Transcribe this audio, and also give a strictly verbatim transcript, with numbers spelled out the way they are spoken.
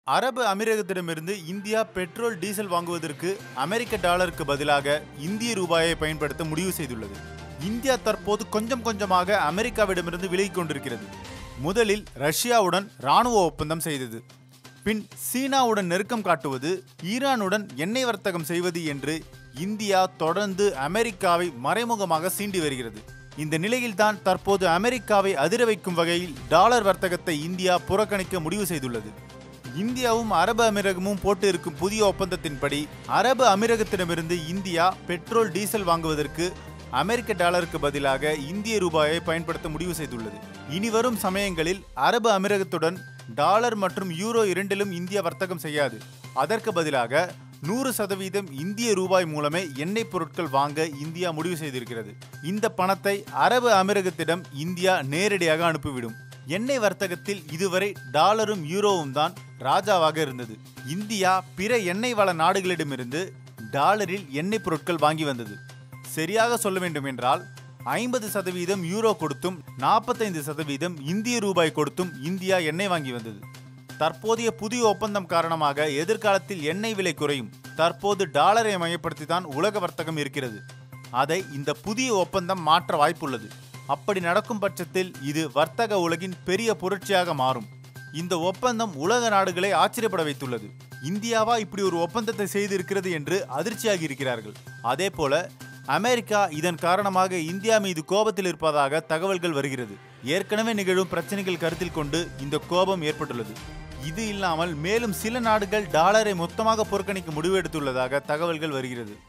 அரபு அமீரகத்திடமிருந்து India petrol diesel வாங்குவதற்கு அமெரிக்க டாலருக்கு பதிலாக இந்திய ரூபாயை பயன்படுத்த முடிவு செய்துள்ளது. இந்தியா தற்போது கொஞ்சம் கொஞ்சமாக அமெரிக்காவிடமிருந்து விலகிக் கொண்டிருக்கிறது. முதலில் ரஷ்யாவுடன் இராணுவ ஒப்பந்தம் செய்தது. பின் சீனாவுடன் நெருக்கம் காட்டுவது, ஈரானுடன் எண்ணெய் வர்த்தகம் செய்வது என்று இந்தியா தொடர்ந்து அமெரிக்காவை மறைமுகமாக சீண்டி வருகிறது. இந்த நிலையில்தான் தற்போது அமெரிக்காவை அதிர வைக்கும் வகையில் டாலர் வர்த்தகத்தை இந்தியா புறக்கணிக்க முடிவு செய்துள்ளது. இந்தியாவும் அரபு அமீரகமும் போட்டு இருக்கும் புதிய ஒப்பந்தத்தின்படி அரபு அமீரகத்திடமிருந்து இந்தியா பெட்ரோல் டீசல் வாங்குவதற்கு அமெரிக்க டாலருக்கு பதிலாக இந்திய ரூபாயை பயன்படுத்த முடிவு செய்துள்ளது. இனி வரும் சமயங்களில் அரபு அமீரகத்துடன் டாலர் மற்றும் யூரோ இரண்டிலும் இந்தியா வர்த்தகம் செய்யாது. அதற்கு பதிலாக நூறு சதவீதம் இந்திய ரூபாய் மூலமே எண்ணெய் பொருட்கள் வாங்க இந்தியா முடிவு செய்திருக்கிறது. இந்த பணத்தை அரபு அமீரகத்திடம் இந்தியா நேரடியாக அனுப்பிவிடும். எண்ணெய் வர்த்தகத்தில் இதுவரை டாலரும் யூரோவும் தான் ராஜாவாக இருந்தது. இந்தியா பிற எண்ணெய் வள நாடுகளிடமிருந்து டாலரில் எண்ணெய் பொருட்கள் வாங்கி வந்தது. சரியாக சொல்ல வேண்டும் என்றால் ஐம்பது சதவீதம் யூரோ கொடுத்தும் நாற்பத்தைந்து சதவீதம் இந்திய ரூபாய் கொடுத்தும் இந்தியா எண்ணெய் வாங்கி வந்தது. தற்போதைய புதிய ஒப்பந்தம் காரணமாக எதிர்காலத்தில் எண்ணெய் விலை குறையும். தற்போது டாலரை மையப்படுத்தி தான் உலக வர்த்தகம் இருக்கிறது. அதை இந்த புதிய ஒப்பந்தம் மாற்ற வாய்ப்புள்ளது. அப்படி நடக்கும் பட்சத்தில் இது வர்த்தக உலகின் பெரிய புரட்சியாக மாறும். இந்த ஒப்பந்தம் உலக நாடுகளை ஆச்சரியப்பட வைத்துள்ளது. இந்தியாவா இப்படி ஒரு ஒப்பந்தத்தை செய்திருக்கிறது என்று அதிர்ச்சியாகி இருக்கிறார்கள். அதே போல அமெரிக்கா இதன் காரணமாக இந்தியா மீது கோபத்தில் இருப்பதாக தகவல்கள் வருகிறது. ஏற்கனவே நிகழும் பிரச்சனைகள் கருத்தில் கொண்டு இந்த கோபம் ஏற்பட்டுள்ளது. இது இல்லாமல் மேலும் சில நாடுகள் டாலரை மொத்தமாக புறக்கணிக்க முடிவெடுத்துள்ளதாக தகவல்கள் வருகிறது.